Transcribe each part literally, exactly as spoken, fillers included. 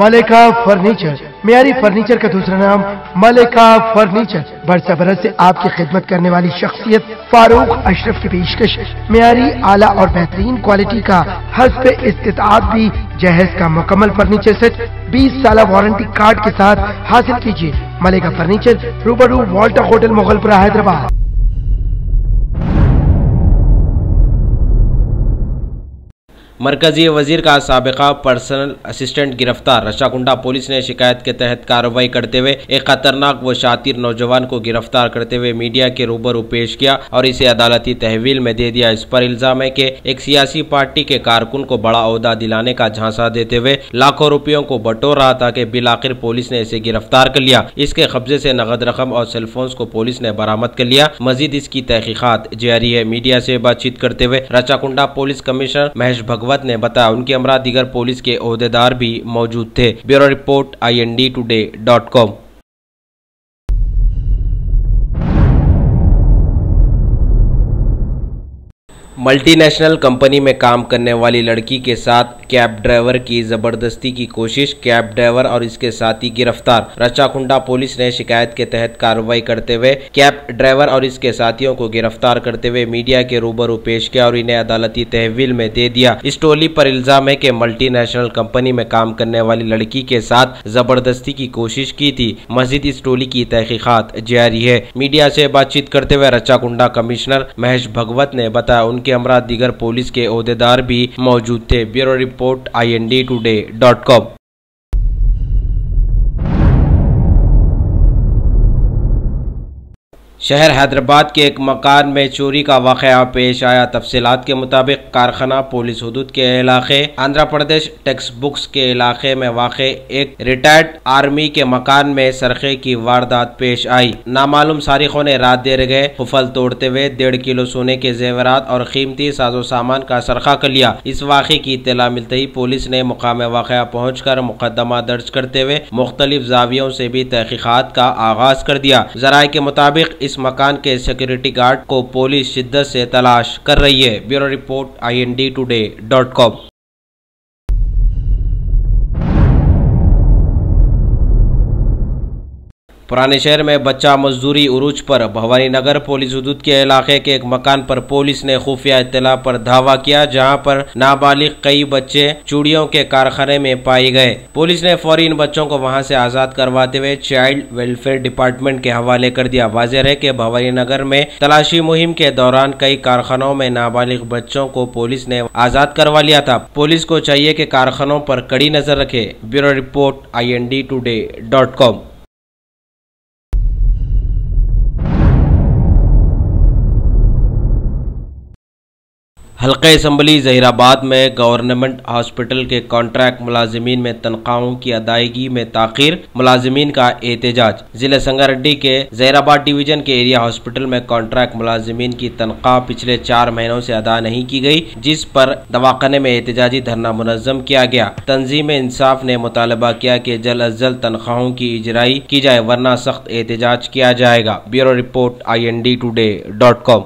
मलिका furniture, मियारी furniture का दूसरा नाम मलिका फर्नीचर। बरसा बरस से आपकी खिदमत करने वाली शख्सियत फारूक अशरफ की पेशकश मियारी आला और बेहतरीन क्वालिटी का हस्ब इस्तिताअत भी जहेज का मुकम्मल फर्नीचर सेट बीस साल वारंटी कार्ड के साथ हासिल कीजिए। मलिका फर्नीचर, रूबरू वॉल्टर होटल, मुगलपुरा, हैदराबाद। मरकजी वजीर का साबिका पर्सनल असिस्टेंट गिरफ्तार। रचाकुंडा पुलिस ने शिकायत के तहत कार्रवाई करते हुए एक खतरनाक व शातिर नौजवान को गिरफ्तार करते हुए मीडिया के रूबरू पेश किया और इसे अदालती तहवील में दे दिया। इस पर इल्जाम है कि एक सियासी पार्टी के कारकुन को बड़ा ओहदा दिलाने का झांसा देते हुए लाखों रुपयों को बटोर रहा था कि बिलाखिर पुलिस ने इसे गिरफ्तार कर लिया। इसके कब्जे से नगद रकम और सेलफोन्स को पुलिस ने बरामद कर लिया। मजीद इसकी तहकीकात जारी है। मीडिया से बातचीत करते हुए रचाकुंडा पुलिस कमिश्नर महेश भगवत ने बताया उनके हमरा दीगर पुलिस के ओहदेदार भी मौजूद थे। Bureau report I N D today dot com. Multinational company में काम करने वाली लड़की के साथ कैब ड्राइवर की जबरदस्ती की कोशिश, कैब ड्राइवर और इसके साथी गिरफ्तार। रचाकुंडा पुलिस ने शिकायत के तहत कार्रवाई करते हुए कैब ड्राइवर और इसके साथियों को गिरफ्तार करते हुए मीडिया के रूबरू पेश किया और इन्हें अदालती तहवील में दे दिया। इस टोली पर इल्जाम है कि मल्टीनेशनल कंपनी में काम करने वाली लड़की के साथ जबरदस्ती की कोशिश की थी। मजीद इस टोली की तहकीकात जारी है। मीडिया से बातचीत करते हुए रचाकुंडा कमिश्नर महेश भगवत ने बताया उनके हमरा दीगर पुलिस के ओहदेदार भी मौजूद थे। Bureau report I N D today dot com. शहर हैदराबाद के एक मकान में चोरी का वाक़या पेश आया। तफसीलात के मुताबिक कारखाना पुलिस हुदूद के इलाके आंध्र प्रदेश टेक्स्ट बुक्स के इलाके में वाक़े एक रिटायर्ड आर्मी के मकान में सरखे की वारदात पेश आई। नामालूम सारिखों ने रात देर गए कुफल तोड़ते हुए डेढ़ किलो सोने के जेवरात और कीमती साजो सामान का सरखा कर लिया। इस वाक़े की इत्तला मिलते ही पुलिस ने मुकाम वाक़या पहुँच कर मुकदमा दर्ज करते हुए मुख्तलिफ जावियों से भी तहकीकात का आगाज कर दिया। जराये के मुताबिक इस मकान के सिक्योरिटी गार्ड को पुलिस शिद्दत से तलाश कर रही है। Bureau report I N D today dot com. पुराने शहर में बच्चा मजदूरी उरूज पर। भवानी नगर पुलिस हुदूद के इलाके के एक मकान पर पुलिस ने खुफिया इत्तला पर धावा किया जहां पर नाबालिग कई बच्चे चूड़ियों के कारखाने में पाए गए। पुलिस ने फौरी इन बच्चों को वहां से आजाद करवाते हुए चाइल्ड वेलफेयर डिपार्टमेंट के हवाले कर दिया। वाज़ेह है कि भवानी नगर में तलाशी मुहिम के दौरान कई कारखानों में नाबालिग बच्चों को पुलिस ने आजाद करवा लिया था। पुलिस को चाहिए कि कारखानों पर कड़ी नजर रखे। Bureau report I N D today dot com. हल्का असम्बली जहीराबाद में गवर्नमेंट हॉस्पिटल के कॉन्ट्रैक्ट मुलाजिमीन में तनख्वाहों की अदायगी में ताखीर, मुलाजिमीन का एहतजाज। जिले संगारेड्डी के जहीराबाद डिवीजन के एरिया हॉस्पिटल में कॉन्ट्रैक्ट मुलाजिमीन की तनख्वाह पिछले चार महीनों से अदा नहीं की गई, जिस पर दवाखाने में एहतजाजी धरना मुनज़्ज़म किया गया। तंजीम इंसाफ ने मुतालबा किया कि जल्द अज जल्द तनख्वाहों की इजराई की जाए वरना सख्त एहतजाज किया जाएगा। Bureau report I N D today dot com.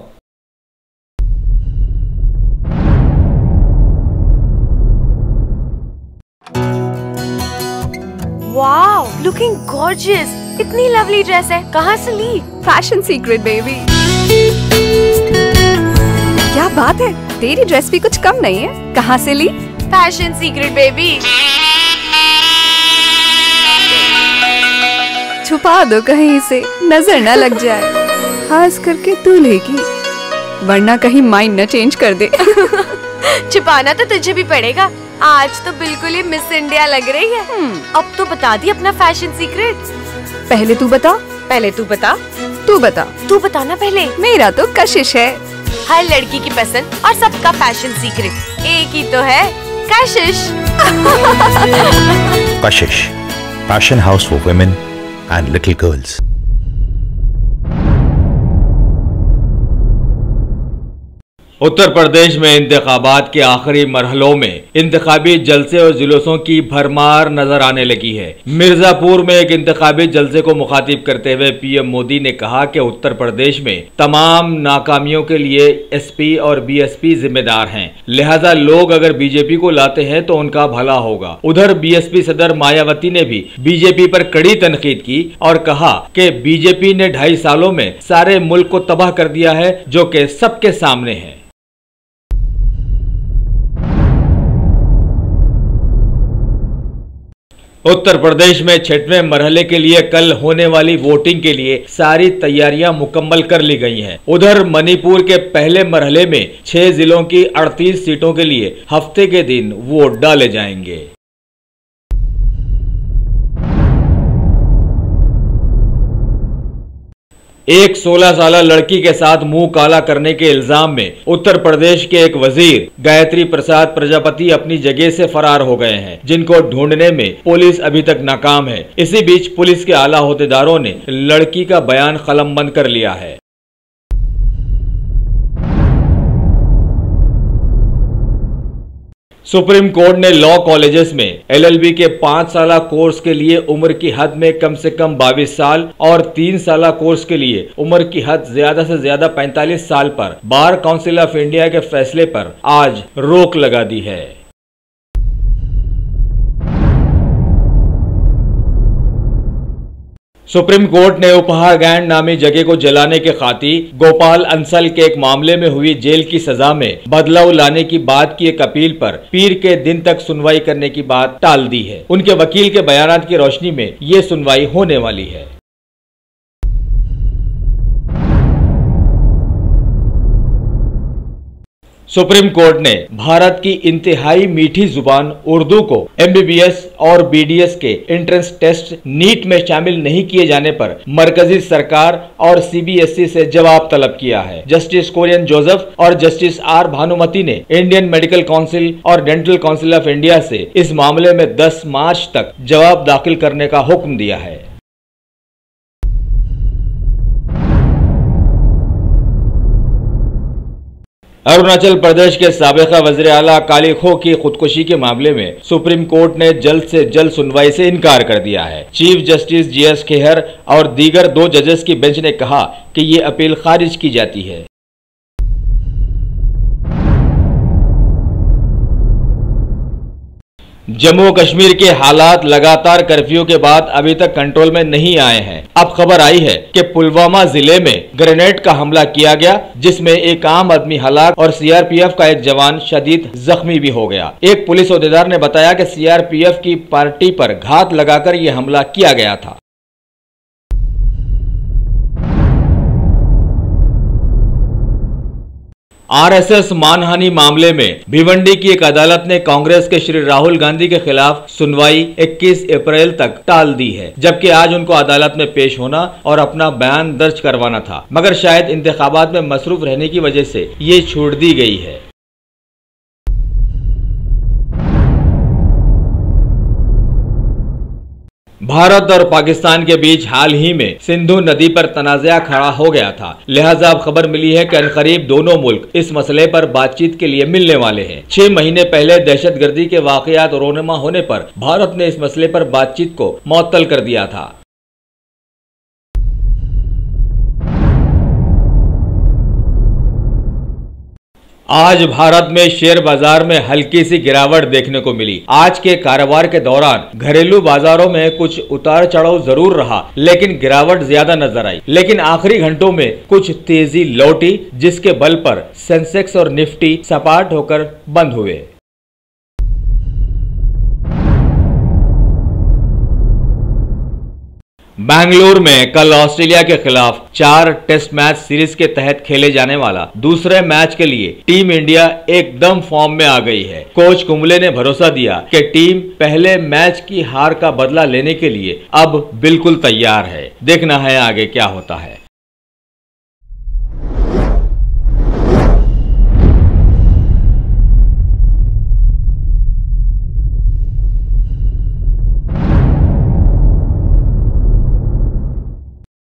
Wow, looking gorgeous. इतनी लवली ड्रेस है, कहाँ से ली? Fashion secret baby. क्या बात है, तेरी ड्रेस भी कुछ कम नहीं है। कहाँ से ली? Fashion secret baby. छुपा दो कहीं से, नजर न लग जाए, खास करके दूल्हे की, वरना कहीं माइंड न चेंज कर दे। छुपाना तो तुझे भी पड़ेगा। आज तो बिल्कुल ही मिस इंडिया लग रही है। अब तो बता दी अपना फैशन सीक्रेट। पहले तू बता। पहले तू बता। तू बता। तू बताना पहले। मेरा तो कशिश है। हर लड़की की पसंद और सबका फैशन सीक्रेट एक ही तो है, Kashish. Kashish, fashion house for women and little girls. Uttar Pradesh में इंतखाबात के आखिरी मरहलों में इंतखाबी जलसे और जुलूसों की भरमार नजर आने लगी है। मिर्जापुर में एक इंतखाबी जलसे को मुखातिब करते हुए पीएम मोदी ने कहा कि उत्तर प्रदेश में तमाम नाकामियों के लिए एसपी और बीएसपी जिम्मेदार हैं, लिहाजा लोग अगर बीजेपी को लाते हैं तो उनका भला होगा। उधर बीएसपी सदर मायावती ने भी बीजेपी पर कड़ी तनकीद की और कहा कि बीजेपी ने ढाई सालों में सारे मुल्क को तबाह कर दिया है, जो कि सबके सामने है। उत्तर प्रदेश में छठवें मरहले के लिए कल होने वाली वोटिंग के लिए सारी तैयारियां मुकम्मल कर ली गई हैं। उधर मणिपुर के पहले मरहले में छह जिलों की अड़तीस सीटों के लिए हफ्ते के दिन वोट डाले जाएंगे। एक सोलह साल लड़की के साथ मुंह काला करने के इल्जाम में उत्तर प्रदेश के एक वजीर गायत्री प्रसाद प्रजापति अपनी जगह से फरार हो गए हैं, जिनको ढूंढने में पुलिस अभी तक नाकाम है। इसी बीच पुलिस के आला होदेदारों ने लड़की का बयान कलमबंद कर लिया है। सुप्रीम कोर्ट ने लॉ कॉलेजेस में एलएलबी के पांच साल कोर्स के लिए उम्र की हद में कम से कम बाईस साल और तीन साल कोर्स के लिए उम्र की हद ज्यादा से ज्यादा पैंतालीस साल पर बार काउंसिल ऑफ इंडिया के फैसले पर आज रोक लगा दी है। सुप्रीम कोर्ट ने उपहार गैंड नामी जगह को जलाने के खातिर गोपाल अंसल के एक मामले में हुई जेल की सजा में बदलाव लाने की बात की एक अपील पर पीर के दिन तक सुनवाई करने की बात टाल दी है। उनके वकील के बयान की रोशनी में ये सुनवाई होने वाली है। सुप्रीम कोर्ट ने भारत की इंतहाई मीठी जुबान उर्दू को एमबीबीएस और बीडीएस के एंट्रेंस टेस्ट नीट में शामिल नहीं किए जाने पर मरकजी सरकार और सीबीएसई से जवाब तलब किया है। जस्टिस कोरियन जोसेफ और जस्टिस आर भानुमति ने इंडियन मेडिकल काउंसिल और डेंटल काउंसिल ऑफ इंडिया से इस मामले में दस मार्च तक जवाब दाखिल करने का हुक्म दिया है। अरुणाचल प्रदेश के साबिका वज़ीर आला काली खो की खुदकुशी के मामले में सुप्रीम कोर्ट ने जल्द से जल्द सुनवाई से इनकार कर दिया है। चीफ जस्टिस जीएस खेहर और दीगर दो जजेस की बेंच ने कहा कि ये अपील खारिज की जाती है। जम्मू कश्मीर के हालात लगातार कर्फ्यू के बाद अभी तक कंट्रोल में नहीं आए हैं। अब खबर आई है कि पुलवामा जिले में ग्रेनेड का हमला किया गया, जिसमें एक आम आदमी हलाक और सीआरपीएफ का एक जवान शदीद जख्मी भी हो गया। एक पुलिस अहदेदार ने बताया कि सीआरपीएफ की पार्टी पर घात लगाकर यह हमला किया गया था। आरएसएस मानहानि मामले में भिवंडी की एक अदालत ने कांग्रेस के श्री राहुल गांधी के खिलाफ सुनवाई इक्कीस अप्रैल तक टाल दी है, जबकि आज उनको अदालत में पेश होना और अपना बयान दर्ज करवाना था, मगर शायद इंतखाबात में मसरूफ रहने की वजह से ये छूट दी गई है। भारत और पाकिस्तान के बीच हाल ही में सिंधु नदी पर तनाज़ा खड़ा हो गया था, लिहाजा अब खबर मिली है कि अनकरीब दोनों मुल्क इस मसले पर बातचीत के लिए मिलने वाले हैं। छह महीने पहले दहशतगर्दी के वाकयात रोनुमा होने पर भारत ने इस मसले पर बातचीत को मुअत्तल कर दिया था। आज भारत में शेयर बाजार में हल्की सी गिरावट देखने को मिली। आज के कारोबार के दौरान घरेलू बाजारों में कुछ उतार चढ़ाव जरूर रहा, लेकिन गिरावट ज्यादा नजर आई। लेकिन आखिरी घंटों में कुछ तेजी लौटी, जिसके बल पर सेंसेक्स और निफ्टी सपाट होकर बंद हुए। बेंगलुरु में कल ऑस्ट्रेलिया के खिलाफ चार टेस्ट मैच सीरीज के तहत खेले जाने वाला दूसरे मैच के लिए टीम इंडिया एकदम फॉर्म में आ गई है। कोच कुंबले ने भरोसा दिया कि टीम पहले मैच की हार का बदला लेने के लिए अब बिल्कुल तैयार है। देखना है आगे क्या होता है।